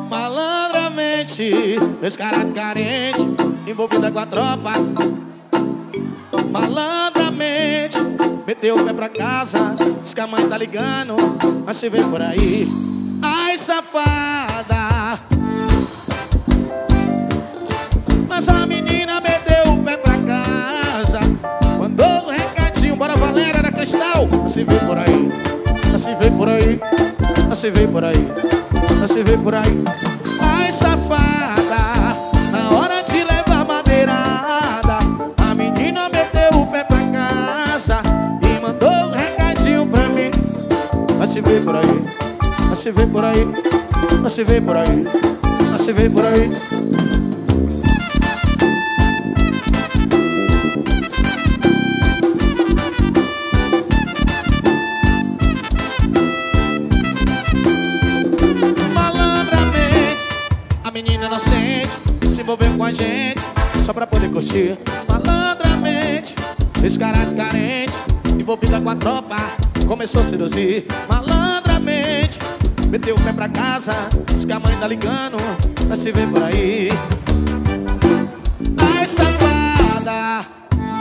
Malandramente, fez cara de carente, envolvida com a tropa. Malandramente, meteu o pé pra casa, diz que a mãe tá ligando, mas se vê por aí. Ai, safada. Mas a menina meteu o pé pra casa, mandou um recadinho, bora Valéria da Cristal. Mas se vê por aí, mas se vê por aí, mas se vê por aí, mas se vê por aí. Ai, safada, na hora de levar madeirada, a menina meteu o pé pra casa e mandou um recadinho pra mim. Mas se vê por aí, mas se vê por aí, mas se vê por aí, mas se vê por aí. Menina inocente, se envolveu com a gente só pra poder curtir. Malandramente, esse cara de carente, envolvida com a tropa, começou a seduzir. Malandramente, meteu o pé pra casa, diz que a mãe tá ligando, mas se vê por aí. Ai, safada.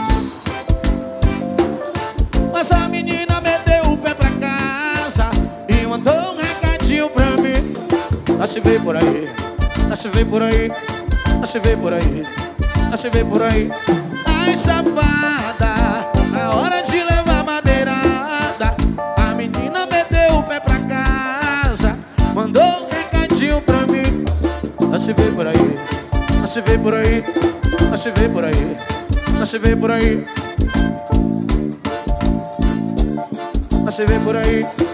Mas a menina meteu o pé pra casa e mandou um recadinho pra mim. Mas se vê por aí, mas se vê por aí, mas se vê por aí, mas se vê por aí. Ai, safada, na hora de levar madeirada, a menina meteu o pé pra casa, mandou um recadinho pra mim. Mas se vê por aí, mas se vê por aí, mas se vê por aí, mas se vê por aí, mas se vê por aí.